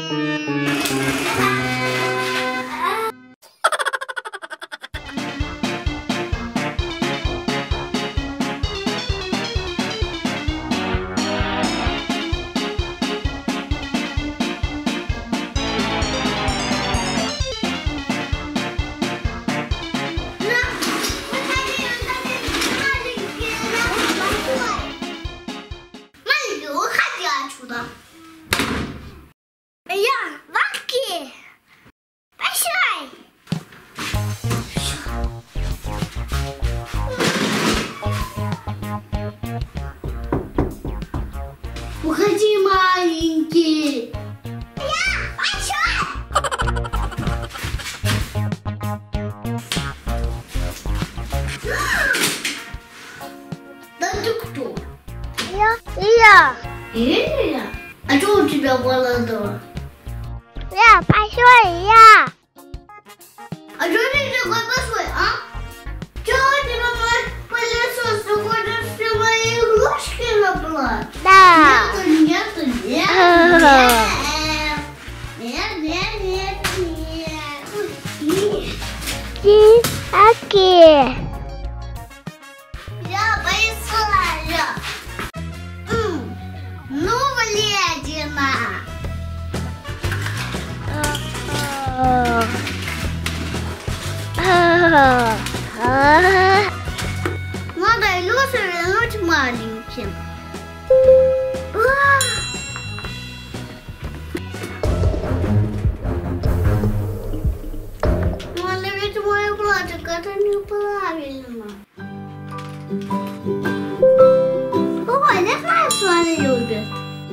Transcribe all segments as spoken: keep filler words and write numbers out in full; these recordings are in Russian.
Уходи, маленький. Я пошел. Да ты кто? Я. Я. Эля? А что у тебя борода? Я пошел, я. А что ты такой большой, а? Что у тебя мой пылесос? Ты хочешь все мои игрушки набрать? Да. Нет, нет, нет. Нет, нет, нет, нет. Ты окей. Я присылаю. Ну, вредина. Надо Илюшу вернуть маленьким. Надо ведь мой платьик, это неправильно. Ой, не знаю, что они любят.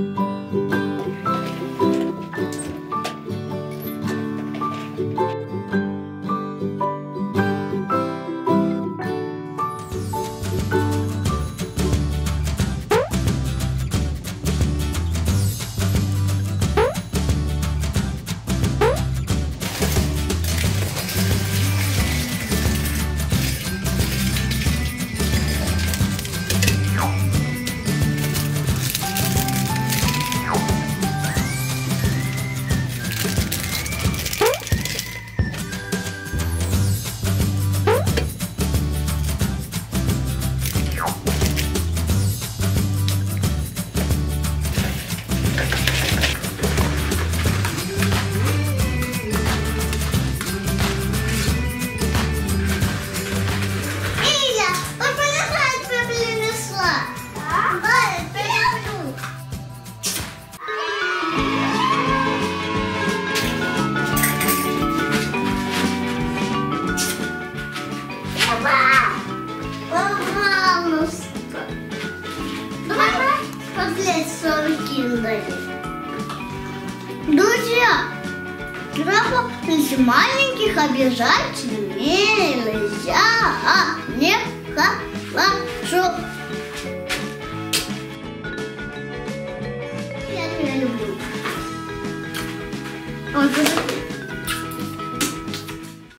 Друзья, для маленьких обижать нельзя, нехорошо. Я тебя люблю.